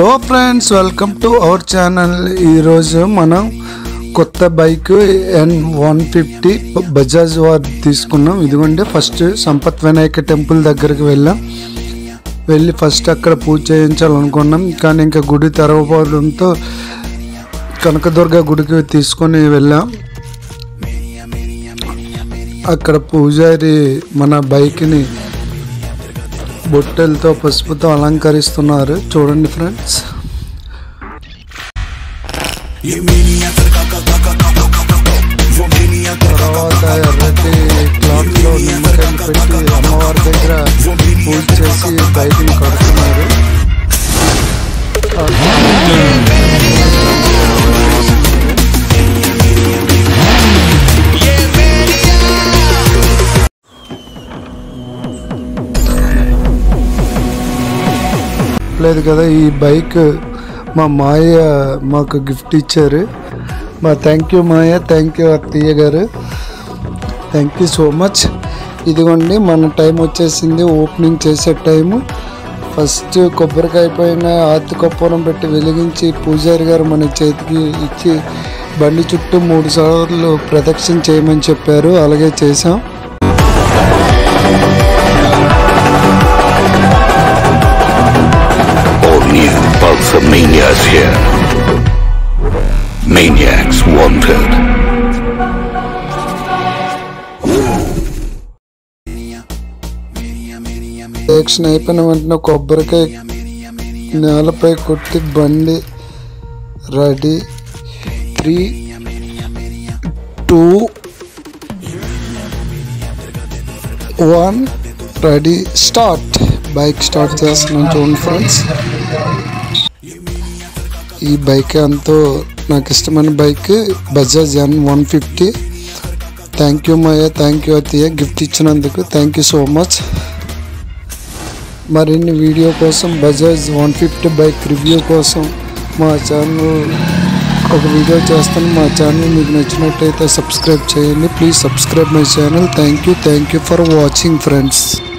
Hello friends, welcome to our channel. ఈరోజు మనం కొత్త బైక్ N150 బజాజ్ వార్ తీసుకున్నాం. ఇదిగోండి, ఫస్ట్ సంపత్ వినాయక టెంపుల్ దగ్గరికి వెళ్ళి ఫస్ట్ అక్కడ పూజ చేయించాలనుకున్నాం. కానీ ఇంకా గుడి తెరవడంతో కనకదుర్గ గుడికి తీసుకొని వెళ్ళాం. అక్కడ పూజారి మన బైక్ని బొట్టెలతో పసుపుతో అలంకరిస్తున్నారు. చూడండి ఫ్రెండ్స్. తర్వాత ఎర్రటి క్లాత్లో నిమ్మకాయలు పెట్టి అమ్మవారి దగ్గర పూజ చేసి బైక్ని కడుతున్నారు. లేదు కదా, ఈ బైక్ మా మాయ మాకు గిఫ్ట్ ఇచ్చారు. Thank you Maya, thank you అత్తయ్య గారు, థ్యాంక్ యూ సో మచ్. ఇదిగోండి, మన టైం వచ్చేసింది, ఓపెనింగ్ చేసే టైము. ఫస్ట్ కొబ్బరికాయ పైన ఆతి కర్పూరం పెట్టి వెలిగించి పూజారి గారు మన చేతికి ఇచ్చి బండి చుట్టూ 3 సార్లు ప్రదక్షిణ చేయమని చెప్పారు. అలాగే చేసాం. Pulsar Maniacs here. Maniacs wanted. Action అయిపోయిన వెంటనే కొబ్బరికాయ నేలపై కొట్టి బండి ready. 3, 2, 1 ready, start. Bike start చేస్తున్నాను. చూడండి ఫ్రెండ్స్, ఈ బైక్ ఎంతో నాకు ఇష్టమైన bike Bajaj N150. Thank you Maya, thank you అత్తయ్య, గిఫ్ట్ ఇచ్చినందుకు థ్యాంక్ యూ సో మచ్. మరిన్ని వీడియో కోసం బజాజ్ 150 బైక్ రివ్యూ కోసం మా ఛానల్ ఒక వీడియో చేస్తాను. మా ఛానల్ మీకు నచ్చినట్టయితే సబ్స్క్రైబ్ చేయండి. Please subscribe my channel. Thank you for watching friends.